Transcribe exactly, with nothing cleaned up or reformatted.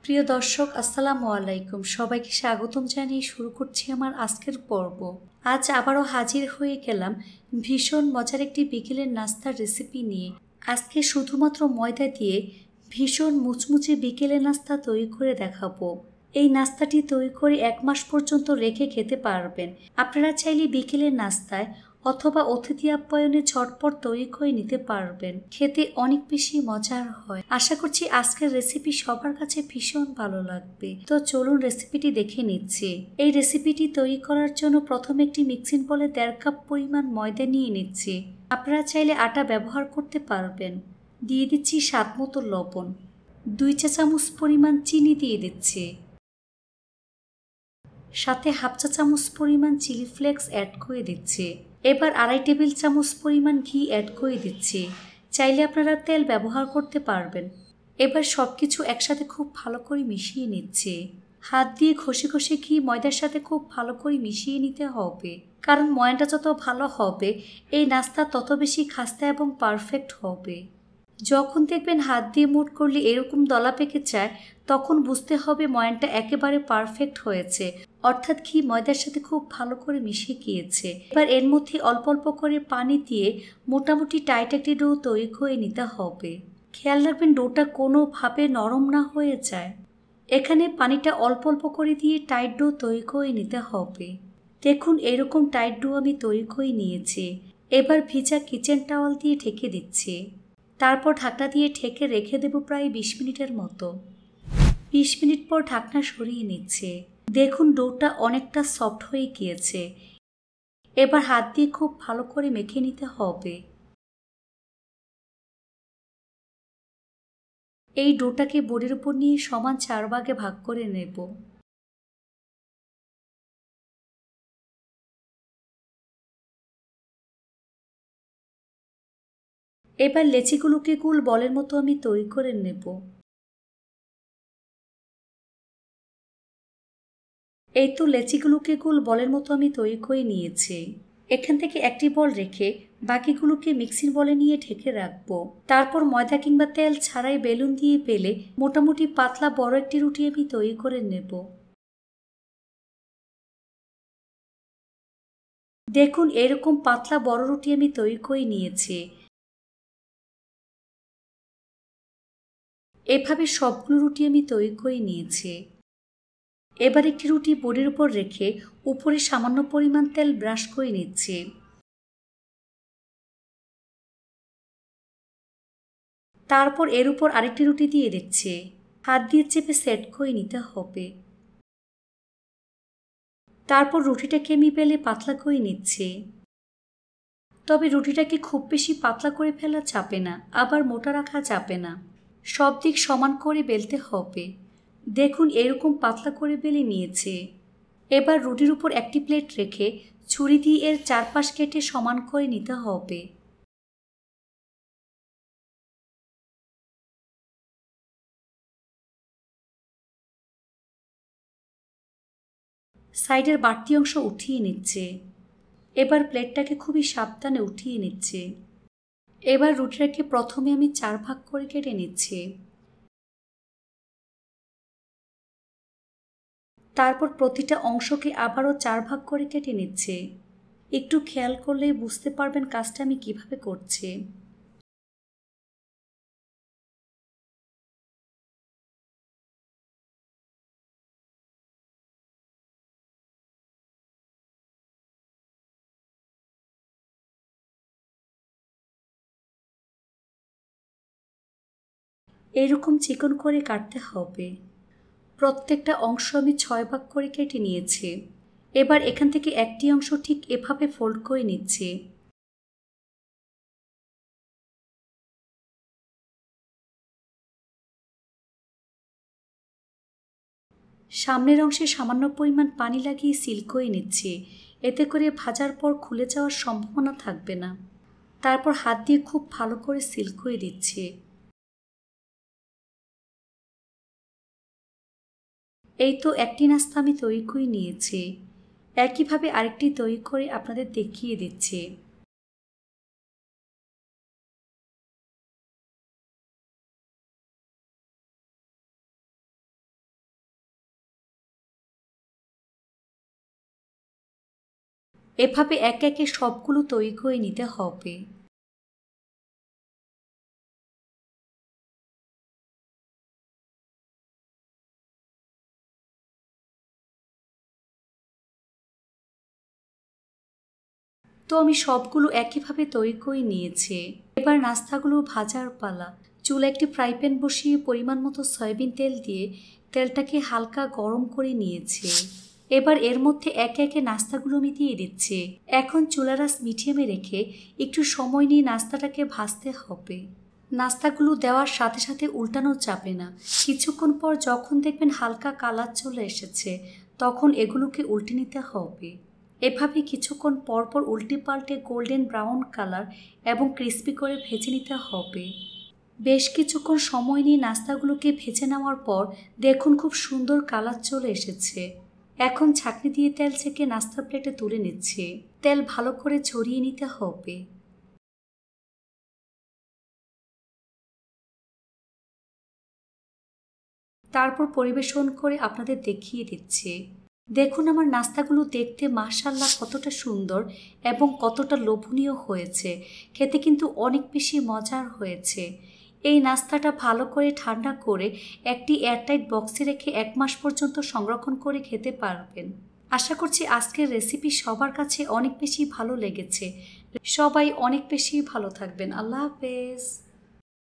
প্রিয় দর্শক, আসসালামু আলাইকুম। সবাইকে স্বাগতম জানিয়ে শুরু করছি আমার আজকের পর্ব। আজ আবারও হাজির হয়ে গেলাম ভীষণ মজার একটি বিকেলের নাস্তার রেসিপি নিয়ে। আজকে শুধুমাত্র ময়দা দিয়ে ভীষণ মুচমুচে বিকেলের নাস্তা তৈরি করে দেখাবো। এই নাস্তাটি তৈরি করে এক মাস পর্যন্ত রেখে খেতে পারবেন। আপনারা চাইলে বিকেলের নাস্তায় অথবা অতিথি আপ্যায়নে ঝটপট তৈরি করে নিতে পারবেন। খেতে অনেক বেশি মজার হয়। আশা করছি আজকের রেসিপি সবার কাছে ভীষণ ভালো লাগবে। তো চলুন রেসিপিটি দেখে নিচ্ছি। এই রেসিপিটি তৈরি করার জন্য প্রথমে একটি মিক্সিং বলে দেড় কাপ পরিমাণ ময়দা নিয়ে নিচ্ছি। আপনারা চাইলে আটা ব্যবহার করতে পারবেন। দিয়ে দিচ্ছি স্বাদ মতো লবণ। দুই চা চামচ পরিমাণ চিনি দিয়ে দিচ্ছি। সাথে হাফ চা চামচ পরিমাণ চিলি ফ্লেক্স অ্যাড করে দিচ্ছি। এবার আড়াই টেবিল চামচ পরিমাণ ঘি অ্যাড করে দিচ্ছি। চাইলে আপনারা তেল ব্যবহার করতে পারবেন। এবার সব কিছু একসাথে খুব ভালো করে মিশিয়ে নিচ্ছি। হাত দিয়ে ঘষে ঘষে ঘি ময়দার সাথে খুব ভালো করে মিশিয়ে নিতে হবে, কারণ ময়দা যত ভালো হবে এই নাস্তা তত বেশি খাস্তা এবং পারফেক্ট হবে। যখন দেখবেন হাত দিয়ে মুঠ করলে এরকম দলা পেকে যায়, তখন বুঝতে হবে ময়ানটা একেবারে পারফেক্ট হয়েছে, অর্থাৎ ঘি ময়দার সাথে খুব ভালো করে মিশে গিয়েছে। এবার এর মধ্যে অল্প অল্প করে পানি দিয়ে মোটামুটি টাইট একটি ডো তৈরি করে নিতে হবে। খেয়াল রাখবেন ডোটা কোনোভাবে নরম না হয়ে যায়। এখানে পানিটা অল্প অল্প করে দিয়ে টাইট ডো তৈরি করে নিতে হবে। দেখুন এরকম টাইট ডো আমি তৈরি করে নিয়েছি। এবার ভিজা কিচেন টাওয়াল দিয়ে ঢেকে দিচ্ছি। তারপর ঢাকনা দিয়ে ঢেকে রেখে দেব প্রায় বিশ মিনিটের মতো। বিশ মিনিট পর ঢাকনা সরিয়ে নিচ্ছে। দেখুন ডোটা অনেকটা সফট হয়ে গিয়েছে। এবার হাত দিয়ে খুব ভালো করে মেখে নিতে হবে। এই ডোটাকে বোর্ডের উপর নিয়ে সমান চার ভাগে ভাগ করে নেব। এবার লেচিগুলোকে গোল বলের মতো আমি তৈরি করে নেব। এই তো লেচিগুলোকে গোল বলের মতো আমি তৈরি করে নিয়েছি। এখান থেকে একটি বল রেখে বাকিগুলোকে মিক্সির বলে নিয়ে ঢেকে রাখবো। তারপর ময়দা কিংবা তেল ছাড়াই বেলুন দিয়ে বেলে মোটামুটি পাতলা বড় একটি রুটি আমি তৈরি করে নেব। দেখুন এরকম পাতলা বড় রুটি আমি তৈরি করে নিয়েছি। এভাবে সবগুলো রুটি আমি তৈরি করে নিয়েছি। এবার একটি রুটি বোর্ডের উপর রেখে উপরে সামান্য পরিমাণ তেল ব্রাশ করে নিচ্ছি। তারপর এর উপর আরেকটি রুটি দিয়ে দিচ্ছি। হাত দিয়ে চেপে সেট করে নিতে হবে। তারপর রুটিটাকে আমি বেলে পাতলা করে নিচ্ছি। তবে রুটিটাকে খুব বেশি পাতলা করে ফেলা যাবে না, আবার মোটা রাখা যাবে না। সব দিক সমান করে বেলতে হবে। দেখুন এরকম পাতলা করে বেলে নিয়েছে। এবার রুটির উপর একটি প্লেট রেখে ছুরি দিয়ে এর চারপাশ কেটে সমান করে নিতে হবে। সাইডের বাড়তি অংশ উঠিয়ে নিচ্ছে। এবার প্লেটটাকে খুবই সাবধানে উঠিয়ে নিচ্ছে। এবার রুটিটাকে প্রথমে আমি চার ভাগ করে কেটে নিচ্ছি। তারপর প্রতিটা অংশকে আবারও চার ভাগ করে কেটে নিচ্ছে। একটু খেয়াল করলে বুঝতে পারবেন কাজটা আমি কিভাবে করছি। এরকম চিকন করে কাটতে হবে। প্রত্যেকটা অংশ আমি ছয় ভাগ করে কেটে নিয়েছি। এবার এখান থেকে একটি অংশ ঠিক এভাবে ফোল্ড করে নিচ্ছি। সামনের অংশে সামান্য পরিমাণ পানি লাগিয়ে সিল করে নিচ্ছি। এতে করে ভাজার পর খুলে যাওয়ার সম্ভাবনা থাকবে না। তারপর হাত দিয়ে খুব ভালো করে সিল করে দিচ্ছি। এই তো একটি নাস্তা আমি তৈরি করে নিয়েছি। একইভাবে আরেকটি তৈরি করে আপনাদের দেখিয়ে দিচ্ছি। এভাবে একে একে সবগুলো তৈরি করে নিতে হবে। তো আমি সবগুলো একইভাবে তৈরি করে নিয়েছি। এবার নাস্তাগুলো ভাজার পালা। চুলা একটি ফ্রাই প্যান বসিয়ে পরিমাণ মতো সয়াবিন তেল দিয়ে তেলটাকে হালকা গরম করে নিয়েছি। এবার এর মধ্যে একে একে নাস্তাগুলো আমি দিয়ে দিচ্ছি। এখন চুলার আঁচ মিডিয়ামে রেখে একটু সময় নিয়ে নাস্তাটাকে ভাজতে হবে। নাস্তাগুলো দেওয়ার সাথে সাথে উল্টানো যাবে না। কিছুক্ষণ পর যখন দেখবেন হালকা কালার চলে এসেছে, তখন এগুলোকে উল্টে নিতে হবে। এভাবে কিছুক্ষণ পরপর উল্টে পাল্টে গোল্ডেন ব্রাউন কালার এবং ক্রিস্পি করে ভেজে নিতে হবে। বেশ কিছুক্ষণ সময় নিয়ে নাস্তাগুলোকে ভেজে নেওয়ার পর দেখুন খুব সুন্দর কালার চলে এসেছে। এখন ছাঁকনি দিয়ে তেল ছেঁকে নাস্তার প্লেটে তুলে নিচ্ছে। তেল ভালো করে ছড়িয়ে নিতে হবে। তারপর পরিবেশন করে আপনাদের দেখিয়ে দিচ্ছে। দেখুন আমার নাস্তাগুলো দেখতে মাশাআল্লাহ কতটা সুন্দর এবং কতটা লোভনীয় হয়েছে। খেতে কিন্তু অনেক বেশি মজার হয়েছে। এই নাস্তাটা ভালো করে ঠান্ডা করে একটি এয়ারটাইট বক্সে রেখে এক মাস পর্যন্ত সংরক্ষণ করে খেতে পারবেন। আশা করছি আজকের রেসিপি সবার কাছে অনেক বেশি ভালো লেগেছে। সবাই অনেক বেশি ভালো থাকবেন। আল্লাহ হাফেজ।